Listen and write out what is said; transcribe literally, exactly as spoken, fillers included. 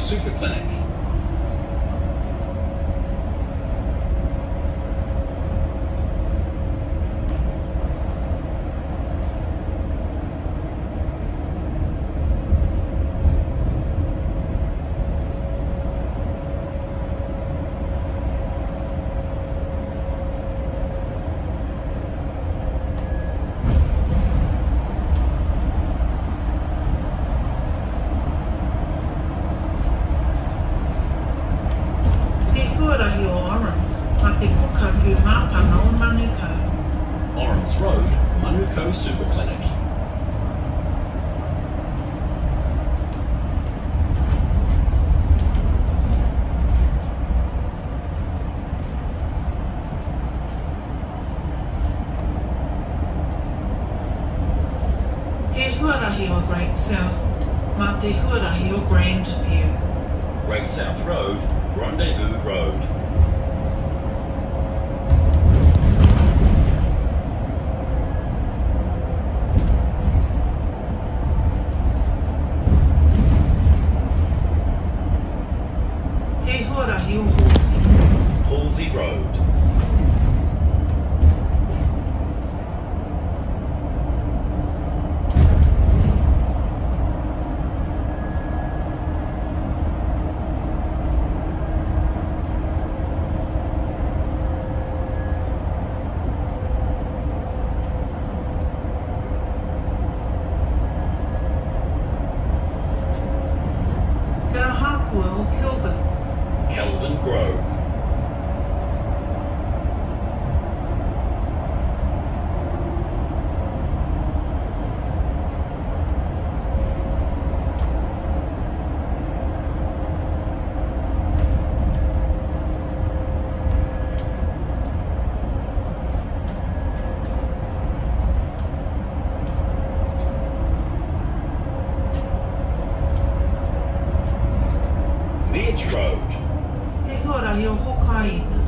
Super Clinic. Orange Road, Manuko Super Clinic. Te Huarahi o Great South, ma te Huarahi o Grandview. Great South Road, Rendezvous Road. Te Huarahi o Halsey. Halsey Road. Te Rahapua o Kelvin. Kelvin Grove. Midge Road. Te Huarahi o Hokaina.